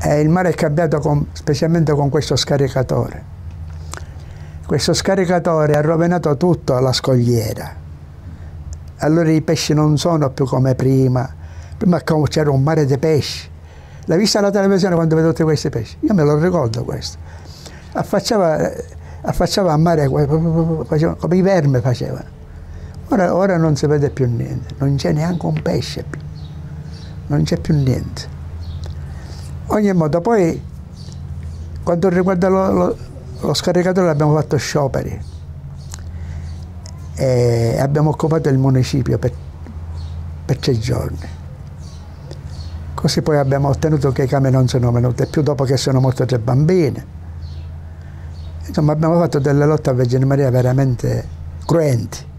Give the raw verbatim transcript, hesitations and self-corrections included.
E il mare è cambiato con, specialmente con questo scaricatore. Questo scaricatore ha rovinato tutto alla scogliera. Allora i pesci non sono più come prima. Prima c'era un mare di pesci. L'hai vista alla televisione quando vedo tutti questi pesci? Io me lo ricordo questo. Affacciava, affacciava a mare, faceva, come i vermi facevano. Ora, ora non si vede più niente, non c'è neanche un pesce più. Non c'è più niente. Ogni modo, poi, quanto riguarda lo, lo, lo scaricatore, abbiamo fatto scioperi e abbiamo occupato il municipio per, per tre giorni. Così poi abbiamo ottenuto che i camion non sono venuti più dopo che sono morti tre bambini. Insomma, abbiamo fatto delle lotte a Vergine Maria veramente cruenti.